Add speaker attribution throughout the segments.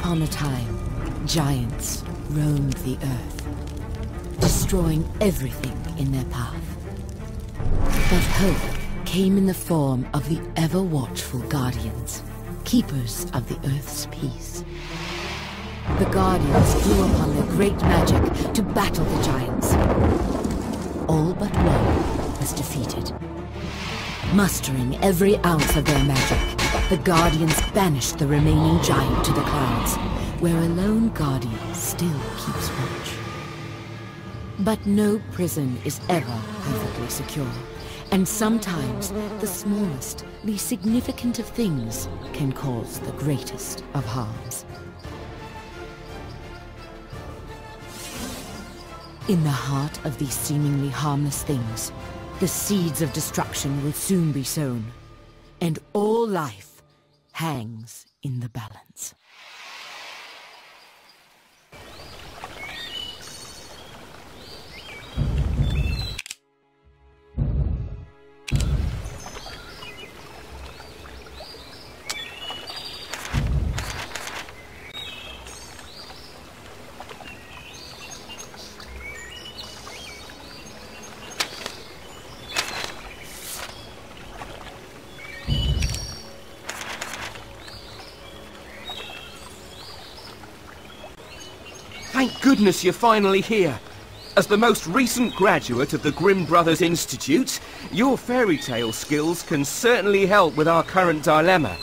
Speaker 1: upon a time, giants roamed the earth, destroying everything in their path. But hope came in the form of the ever-watchful Guardians, keepers of the Earth's peace. The Guardians drew upon their great magic to battle the giants. All but one was defeated. Mustering every ounce of their magic, the Guardians banished the remaining giant to the clouds, where a lone Guardian still keeps watch. But no prison is ever perfectly secure, and sometimes the smallest, least significant of things can cause the greatest of harms. In the heart of these seemingly harmless things, the seeds of destruction will soon be sown, and all life hangs in the balance.
Speaker 2: Thank goodness you're finally here. As the most recent graduate of the Grimm Brothers Institute, your fairy tale skills can certainly help with our current dilemma.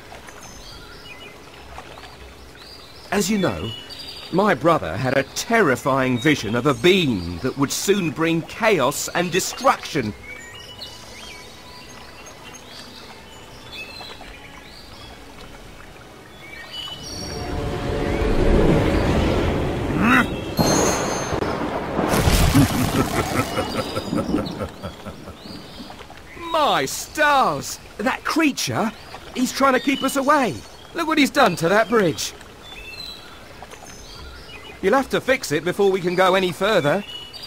Speaker 2: As you know, my brother had a terrifying vision of a beam that would soon bring chaos and destruction. My stars! That creature, he's trying to keep us away. Look what he's done to that bridge. You'll have to fix it before we can go any further.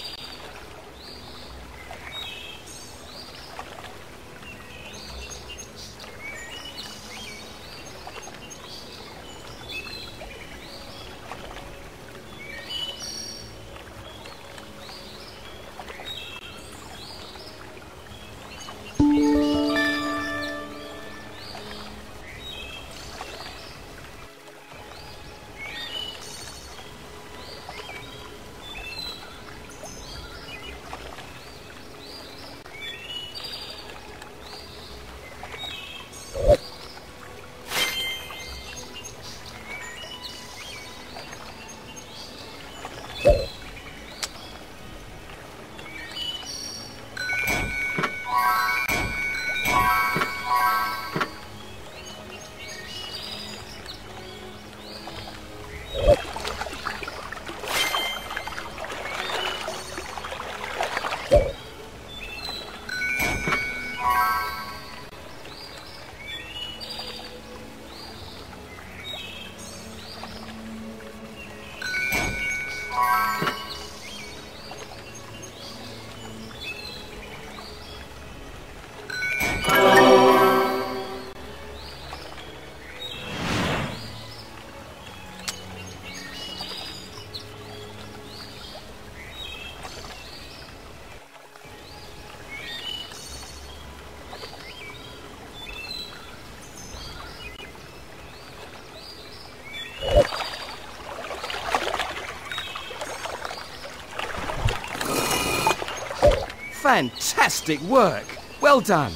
Speaker 2: Fantastic work! Well done!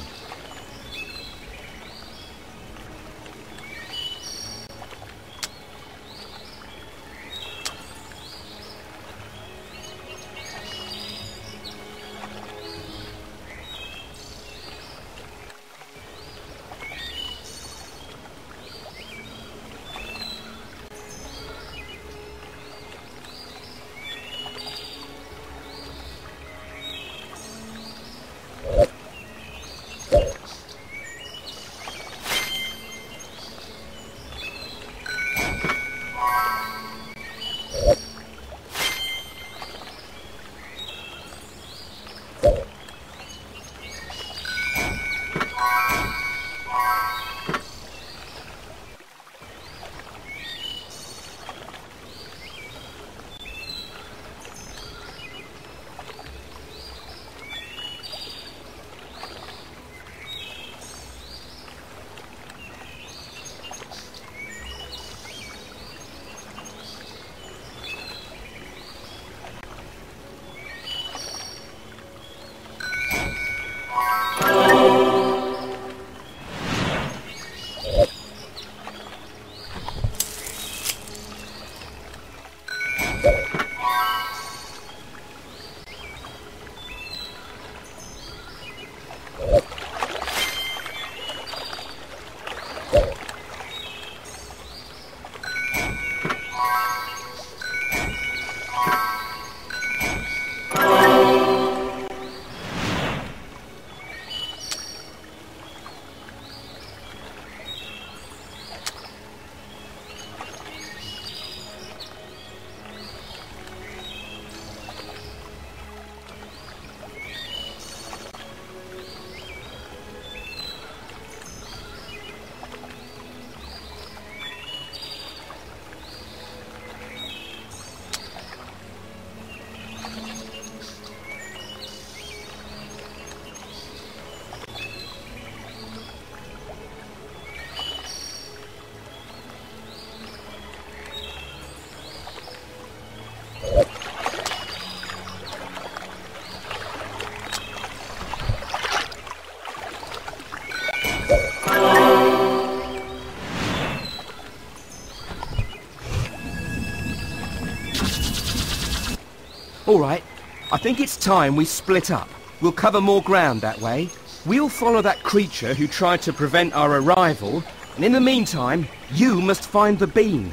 Speaker 2: All right, I think it's time we split up. We'll cover more ground that way. We'll follow that creature who tried to prevent our arrival, and in the meantime, you must find the bean.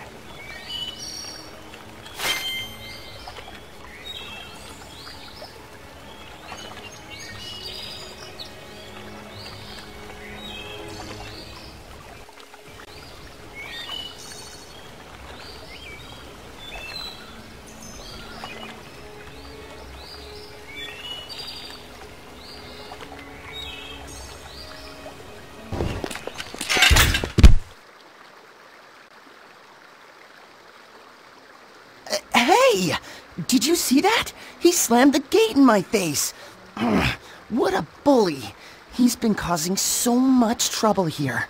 Speaker 3: Hey! Did you see that? He slammed the gate in my face. Ugh, what a bully. He's been causing so much trouble here.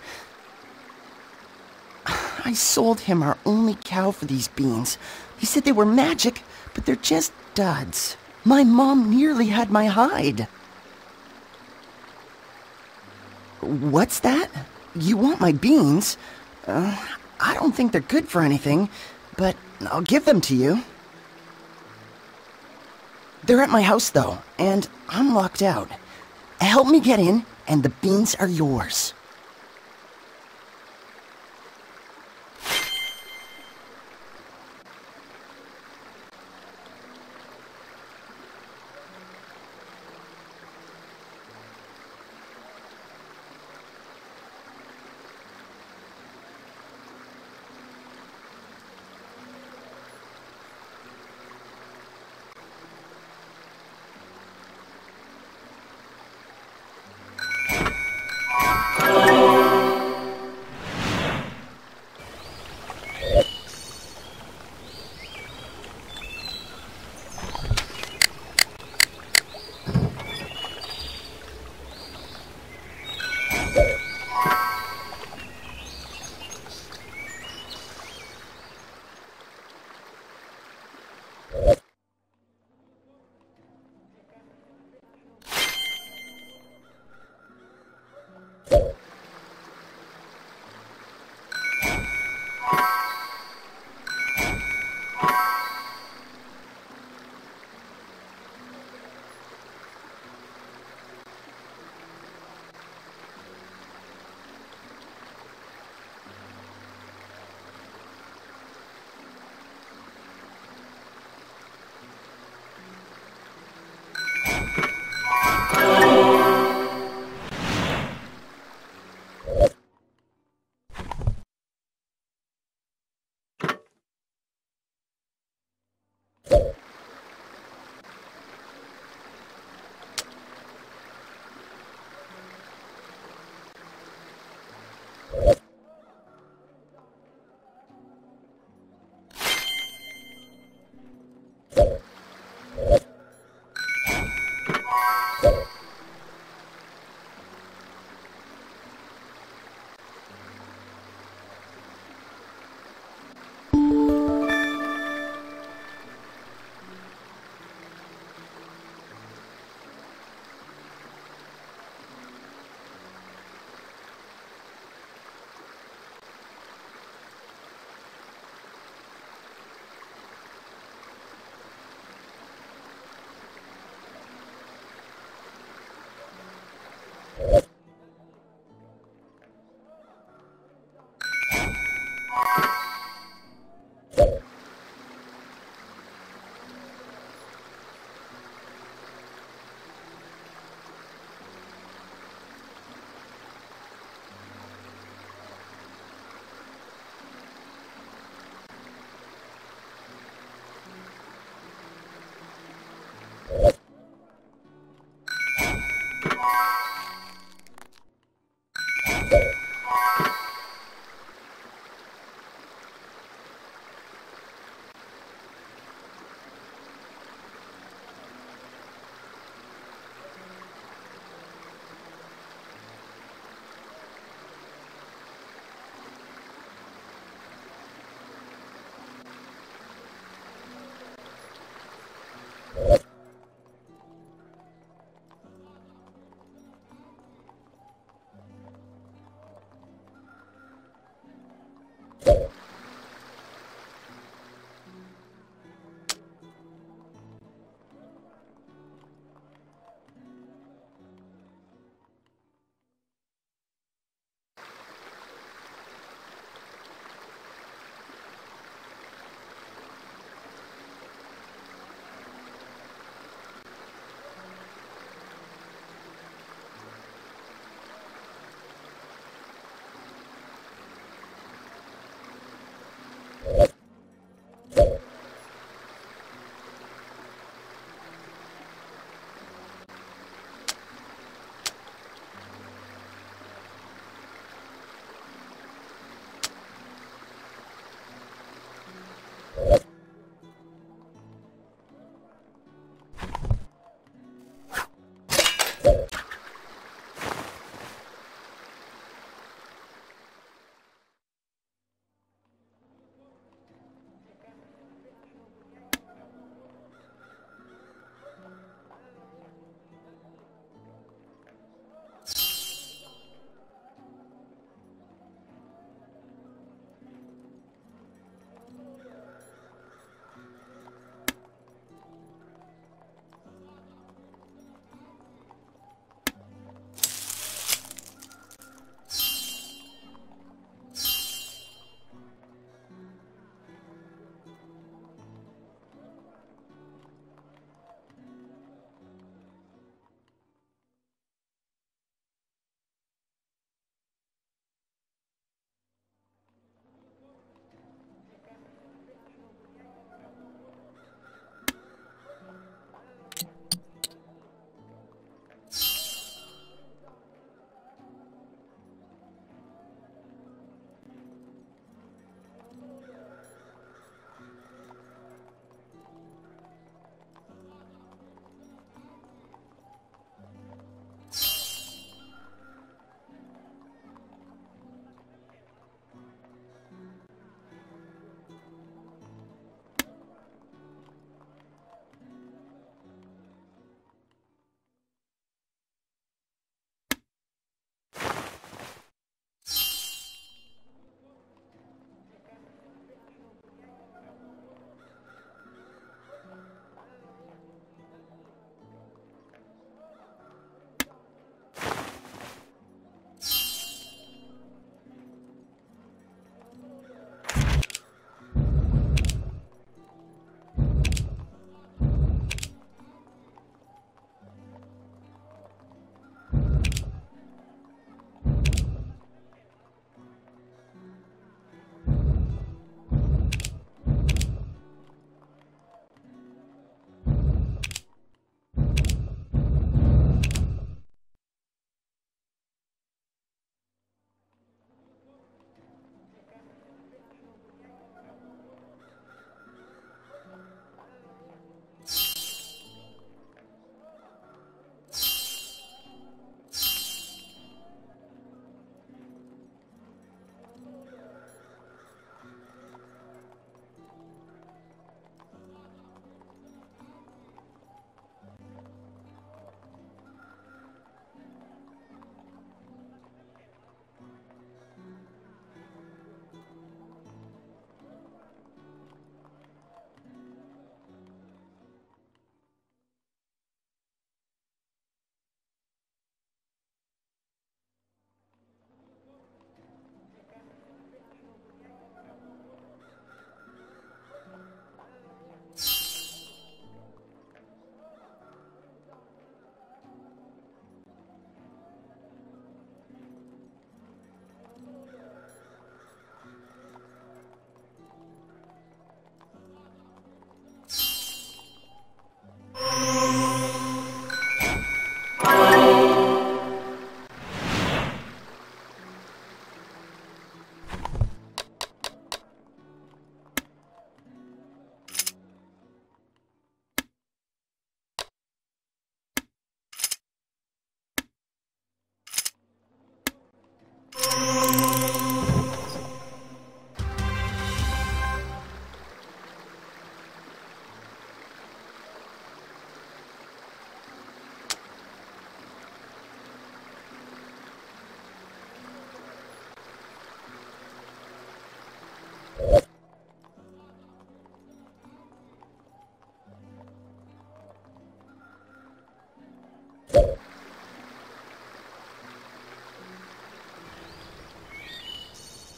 Speaker 3: I sold him our only cow for these beans. He said they were magic, but they're just duds. My mom nearly had my hide. What's that? You want my beans? I don't think they're good for anything, but I'll give them to you. They're at my house, though, and I'm locked out. Help me get in, and the beans are yours.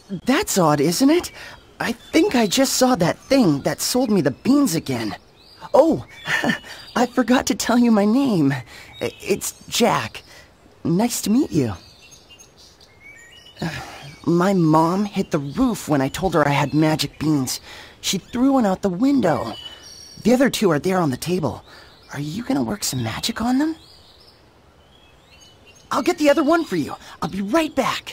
Speaker 3: That's odd, isn't it? I think I just saw that thing that sold me the beans again. Oh, I forgot to tell you my name. It's Jack. Nice to meet you. My mom hit the roof when I told her I had magic beans. She threw one out the window. The other two are there on the table. Are you gonna work some magic on them? I'll get the other one for you. I'll be right back.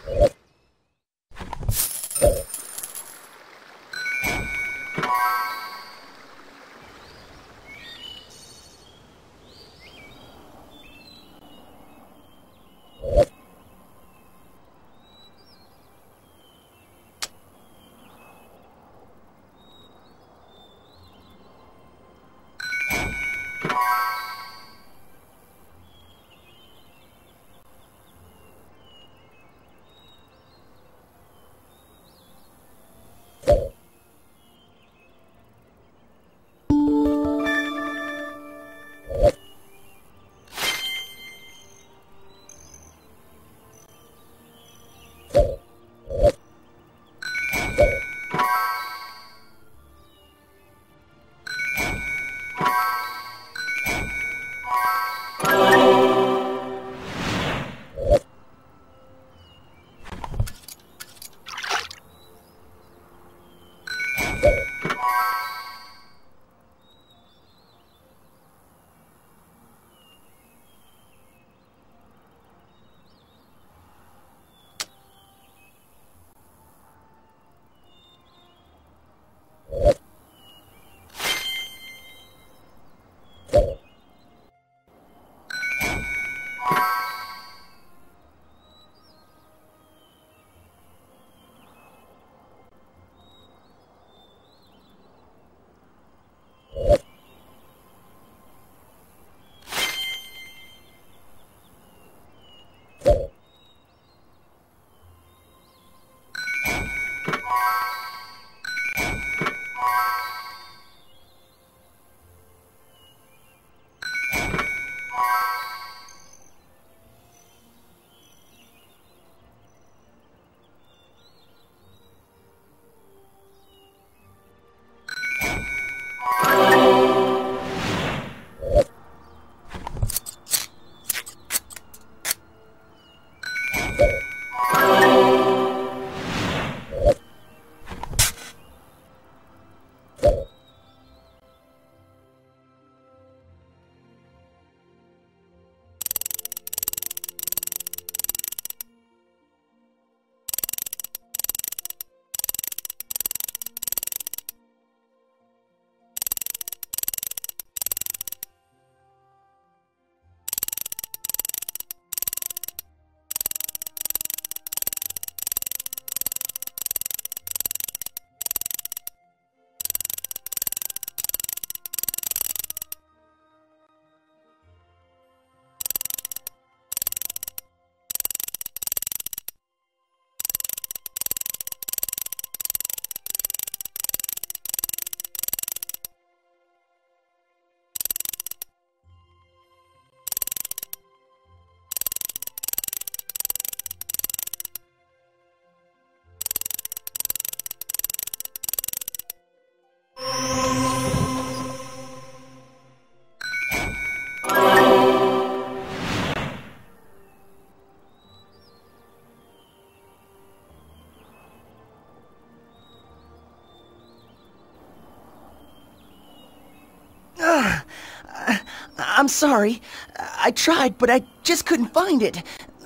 Speaker 3: I'm sorry. I tried, but I just couldn't find it.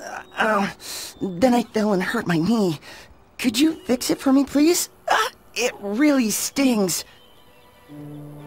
Speaker 3: Then I fell and hurt my knee. Could you fix it for me, please? It really stings.